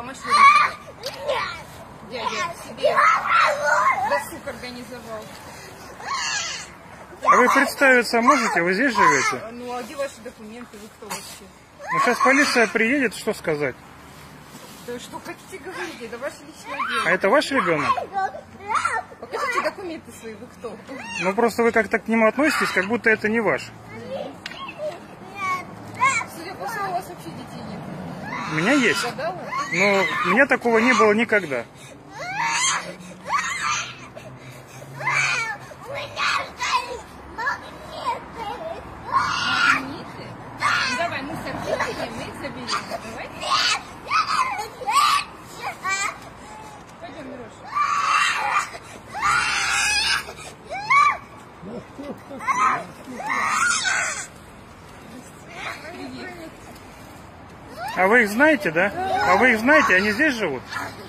помаши руки. Дядя себе досуг организовал. А вы представиться можете? Вы здесь живете? Ну, а где ваши документы? Вы кто вообще? Ну, сейчас полиция приедет, что сказать? Да что хотите говорить? Это ваше личное дело. А это ваш ребенок? Покажите документы свои, вы кто? Ну, просто вы как-то к нему относитесь, как будто это не ваш. Судя по всему, у вас вообще детей нет. У меня есть. Гадала? Но у меня такого не было никогда. Магниты? Ну, давай, мусор выкинем, мы их заберем. Давай. Пойдем, Мироша. Привет. А вы их знаете, да? А вы их знаете, они здесь живут?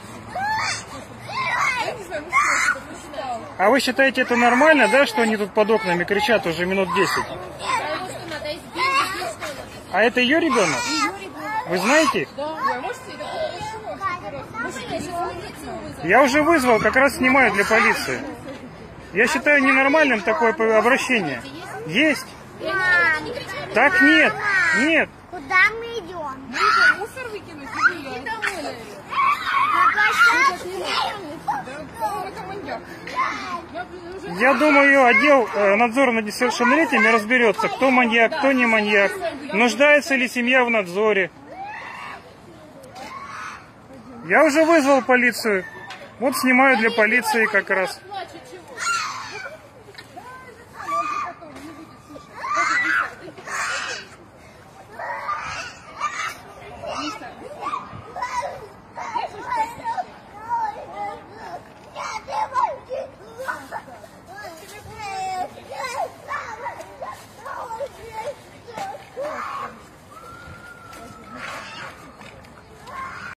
Я не знаю, ну что, это прочитал. А вы считаете это нормально, да, что они тут под окнами кричат уже минут 10? А это ее ребенок? Вы знаете их? Да. Ой, можете это почему? Я уже вызвал, как раз снимаю для полиции. Я считаю ненормальным такое обращение. Есть? Так нет, нет. Куда мы идем? Мы идем мусор выкинуть и гулять. На площадке? Да, это маньяк. Я думаю, отдел надзора над несовершеннолетними разберется, кто маньяк, кто не маньяк, нуждается ли семья в надзоре. Я уже вызвал полицию. Вот снимаю для полиции как раз.